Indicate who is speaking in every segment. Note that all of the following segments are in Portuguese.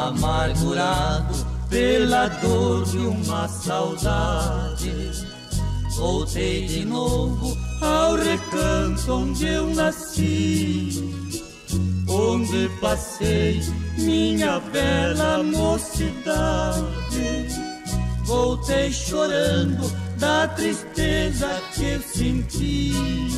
Speaker 1: amargurado pela dor de uma saudade. Voltei de novo ao recanto onde eu nasci, onde passei minha bela mocidade. Voltei chorando da tristeza que eu senti,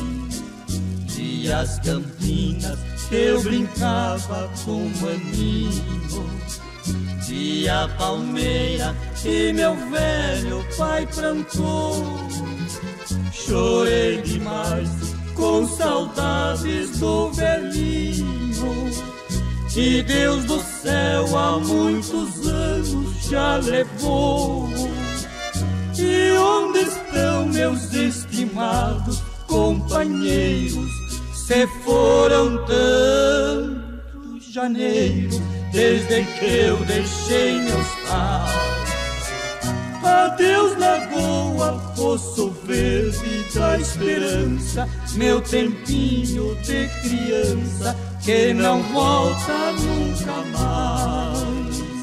Speaker 1: e as campinas que eu brincava com um maninho, e a palmeira que meu velho pai plantou. Chorei demais com saudades do velhinho, que Deus do céu há muitos anos já levou. E onde estão meus estimados companheiros? Se foram tanto janeiro desde que eu deixei meus pais. Adeus lagoa, poço verde da esperança, meu tempinho de criança que não volta nunca mais.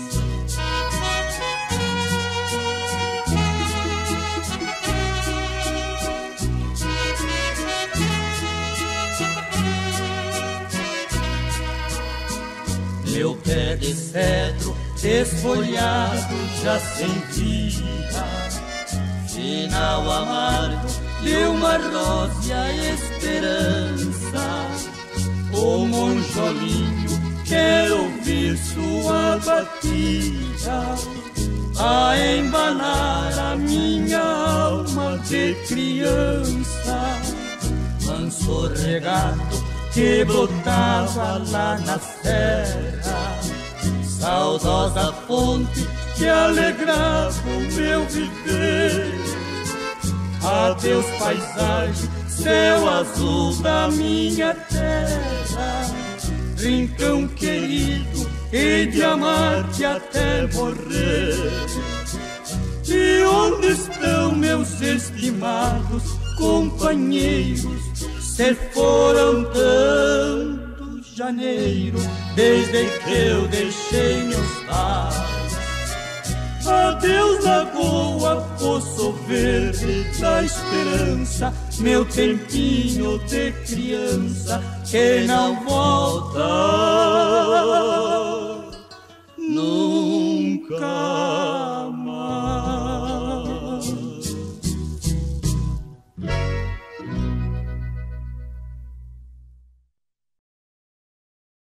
Speaker 1: Meu pé de cedro desfolhado já sentia final amargo de uma rósea esperança. O monjolinho quer ouvir sua batida a embalar a minha alma de criança. Manso regato que brotava lá na serra, saudosa fonte que alegrava o meu viver. Adeus paisagem, céu azul da minha terra, rincão querido, e de amar-te até morrer. E onde estão meus estimados companheiros? Se foram tanto janeiro desde que eu deixei meus pais. Adeus lagoa, poço verde da esperança, meu tempinho de criança que não volta